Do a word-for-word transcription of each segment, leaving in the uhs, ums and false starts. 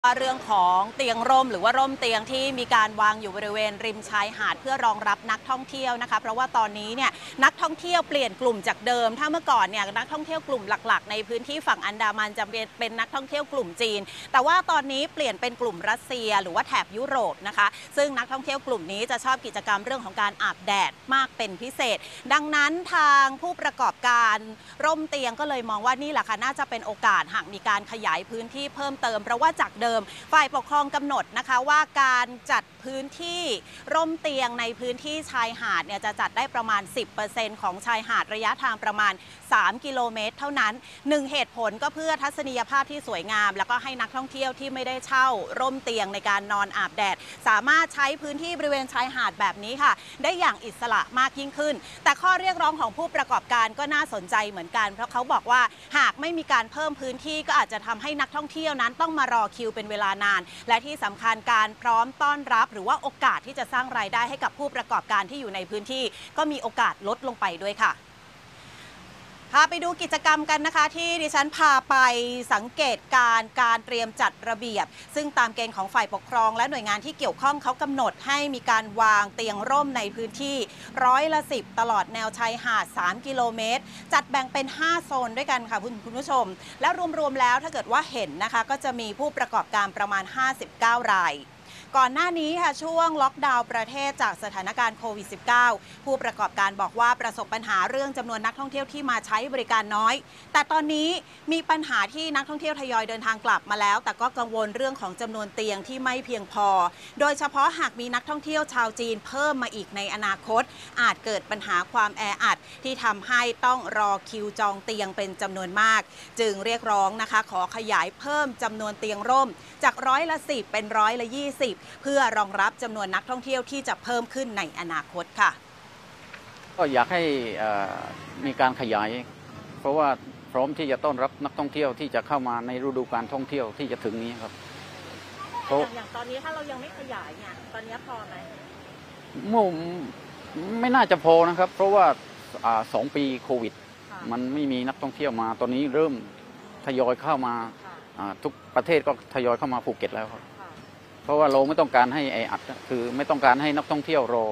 เรื่องของเตียงร่มหรือว่าร่มเตียงที่มีการวางอยู่บริเวณริมชายหาดเพื่อรองรับนักท่องเที่ยวนะคะเพราะว่าตอนนี้เนี่ยนักท่องเที่ยวเปลี่ยนกลุ่มจากเดิมถ้าเมื่อก่อนเนี่ยนักท่องเที่ยวกลุ่มหลักๆในพื้นที่ฝั่งอันดามันจะเป็นนักท่องเที่ยวกลุ่มจีนแต่ว่าตอนนี้เปลี่ยนเป็นกลุ่มรัสเซียหรือว่าแถบยุโรปนะคะซึ่งนักท่องเที่ยวกลุ่มนี้จะชอบกิจกรรมเรื่องของการอาบแดดมากเป็นพิเศษดังนั้นทางผู้ประกอบการร่มเตียงก็เลยมองว่านี่แหละค่ะน่าจะเป็นโอกาสหากมีการขยายพื้นที่เพิ่มเติมเพราะว่าจากเดิมฝ่ายปกครองกำหนดนะคะว่าการจัดพื้นที่ร่มเตียงในพื้นที่ชายหาดเนี่ยจะจัดได้ประมาณ สิบเปอร์เซ็นต์ ของชายหาดระยะทางประมาณสามกิโลเมตรเท่านั้นหนึ่งเหตุผลก็เพื่อทัศนียภาพที่สวยงามแล้วก็ให้นักท่องเที่ยวที่ไม่ได้เช่าร่มเตียงในการนอนอาบแดดสามารถใช้พื้นที่บริเวณชายหาดแบบนี้ค่ะได้อย่างอิสระมากยิ่งขึ้นแต่ข้อเรียกร้องของผู้ประกอบการก็น่าสนใจเหมือนกันเพราะเขาบอกว่าหากไม่มีการเพิ่มพื้นที่ก็อาจจะทำให้นักท่องเที่ยวนั้นต้องมารอคิวเป็นเวลานานและที่สำคัญการพร้อมต้อนรับหรือว่าโอกาสที่จะสร้างรายได้ให้กับผู้ประกอบการที่อยู่ในพื้นที่ก็มีโอกาสลดลงไปด้วยค่ะพาไปดูกิจกรรมกันนะคะที่ดิฉันพาไปสังเกตการการเตรียมจัดระเบียบซึ่งตามเกณฑ์ของฝ่ายปกครองและหน่วยงานที่เกี่ยวข้องเขากำหนดให้มีการวางเตียงร่มในพื้นที่ร้อยละสิบตลอดแนวชายหาดสามกิโลเมตรจัดแบ่งเป็นห้าโซนด้วยกันค่ะคุณคุณผู้ชมและรวมๆแล้วถ้าเกิดว่าเห็นนะคะก็จะมีผู้ประกอบการประมาณห้าสิบเก้ารายก่อนหน้านี้ค่ะช่วงล็อกดาวน์ประเทศจากสถานการณ์โควิด สิบเก้า ผู้ประกอบการบอกว่าประสบปัญหาเรื่องจำนวนนักท่องเที่ยวที่มาใช้บริการน้อยแต่ตอนนี้มีปัญหาที่นักท่องเที่ยวทยอยเดินทางกลับมาแล้วแต่ก็กังวลเรื่องของจำนวนเตียงที่ไม่เพียงพอโดยเฉพาะหากมีนักท่องเที่ยวชาวจีนเพิ่มมาอีกในอนาคตอาจเกิดปัญหาความแออัดที่ทำให้ต้องรอคิวจองเตียงเป็นจำนวนมากจึงเรียกร้องนะคะขอขยายเพิ่มจำนวนเตียงร่มจากร้อยละสิบเป็นร้อยละยี่สิบเพื่อรองรับจำนวนนักท่องเที่ยวที่จะเพิ่มขึ้นในอนาคตค่ะก็อยากให้มีการขยายเพราะว่าพร้อมที่จะต้อนรับนักท่องเที่ยวที่จะเข้ามาในฤดูการท่องเที่ยวที่จะถึงนี้ครับอย่างตอนนี้ถ้าเรายังไม่ขยายเนี่ยตอนนี้พอไหมมุ่งไม่น่าจะพอนะครับเพราะว่าสองปีโควิดมันไม่มีนักท่องเที่ยวมาตอนนี้เริ่มทยอยเข้ามาทุกประเทศก็ทยอยเข้ามาภูเก็ตแล้วครับเพราะว่าเราไม่ต้องการให้แออัดคือไม่ต้องการให้นักท่องเที่ยวรอ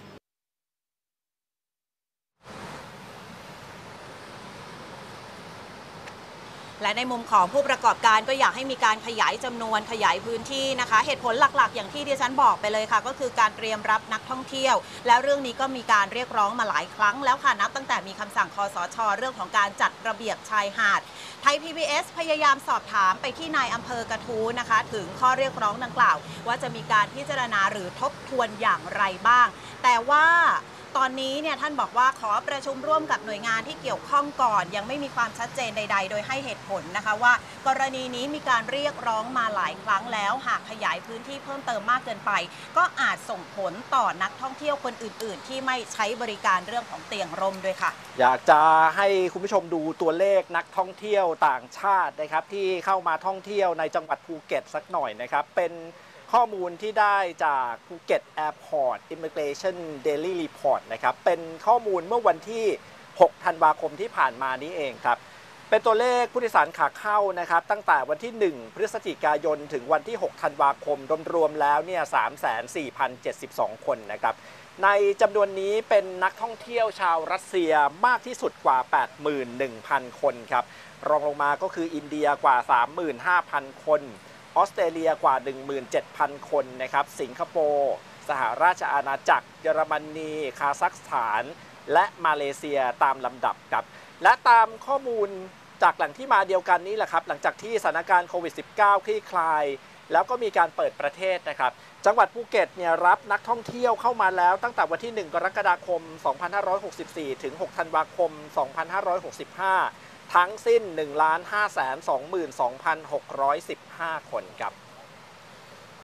และในมุมของผู้ประกอบการก็อยากให้มีการขยายจำนวนขยายพื้นที่นะคะเหตุผลหลักๆอย่างที่ดิฉันบอกไปเลยค่ะก็คือการเตรียมรับนักท่องเที่ยวแล้วเรื่องนี้ก็มีการเรียกร้องมาหลายครั้งแล้วค่ะนับตั้งแต่มีคำสั่งคสช.เรื่องของการจัดระเบียบชายหาดไทย พี บี เอส พยายามสอบถามไปที่นายอำเภอกระทู้นะคะถึงข้อเรียกร้องดังกล่าวว่าจะมีการพิจารณาหรือทบทวนอย่างไรบ้างแต่ว่าตอนนี้เนี่ยท่านบอกว่าขอประชุมร่วมกับหน่วยงานที่เกี่ยวข้องก่อนยังไม่มีความชัดเจนใดๆโดยให้เหตุผลนะคะว่ากรณีนี้มีการเรียกร้องมาหลายครั้งแล้วหากขยายพื้นที่เพิ่มเติมมากเกินไปก็อาจส่งผลต่อนักท่องเที่ยวคนอื่นๆที่ไม่ใช้บริการเรื่องของเตียงร่มด้วยค่ะอยากจะให้คุณผู้ชมดูตัวเลขนักท่องเที่ยวต่างชาตินะครับที่เข้ามาท่องเที่ยวในจังหวัดภูเก็ตสักหน่อยนะครับเป็นข้อมูลที่ได้จากภูเก็ต Airport Immigration Daily Report นะครับเป็นข้อมูลเมื่อวันที่หกธันวาคมที่ผ่านมานี้เองครับเป็นตัวเลขผู้โดยสารขาเข้านะครับตั้งแต่วันที่หนึ่งพฤศจิกายนถึงวันที่หกธันวาคมรวมๆแล้วเนี่ย สามแสนสี่พันเจ็ดสิบสอง คนนะครับในจำนวนนี้เป็นนักท่องเที่ยวชาวรัสเซียมากที่สุดกว่า แปดหมื่นหนึ่งพัน คนครับรองลงมาก็คืออินเดียกว่า สามหมื่นห้าพัน คนออสเตรเลียกว่า หนึ่งหมื่นเจ็ดพัน คนนะครับสิงคโปร์สหราชอาณาจักรเยอรมนีคาซัคสถานและมาเลเซียตามลำดับครับและตามข้อมูลจากแหล่งที่มาเดียวกันนี้แหละครับหลังจากที่สถานการณ์โควิด สิบเก้า คลี่คลายแล้วก็มีการเปิดประเทศนะครับจังหวัดภูเก็ตเนี่ยรับนักท่องเที่ยวเข้ามาแล้วตั้งแต่วันที่หนึ่งกรกฎาคมสองพันห้าร้อยหกสิบสี่ถึงหกธันวาคมสองพันห้าร้อยหกสิบห้าทั้งสิ้น หนึ่งล้านห้าแสนสองหมื่นสองพันหกร้อยสิบห้า คนครับ